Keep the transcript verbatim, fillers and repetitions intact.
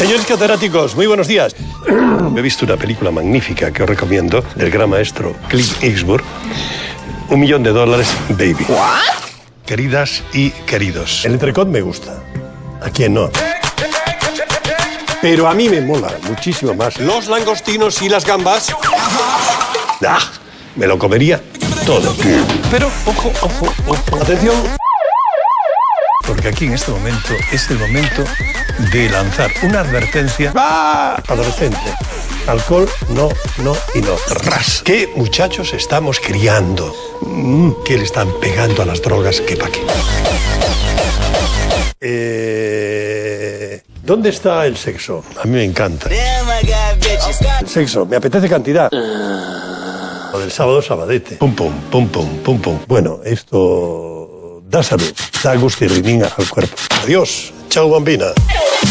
Señores catedráticos, muy buenos días. He visto una película magnífica que os recomiendo, del gran maestro Clint Eastwood. Un millón de dólares, baby. ¿What? Queridas y queridos. El entrecot me gusta. ¿A quién no? Pero a mí me mola muchísimo más los langostinos y las gambas. ¡Ah! Me lo comería todo. Pero, ojo, ojo, ojo. Atención. Porque aquí en este momento es el momento de lanzar una advertencia. ¡Ah! Adolescente. Alcohol, no, no y no. Ras. ¿Qué muchachos estamos criando? ¿Qué le están pegando a las drogas? ¿Qué pa' qué? Eh, ¿Dónde está el sexo? A mí me encanta. El sexo, me apetece cantidad. Lo del sábado, sabadete. Pum, pum, pum, pum, pum, pum. Bueno, esto da salud, da gusto y rinín al cuerpo. Adiós. Chao, bambina.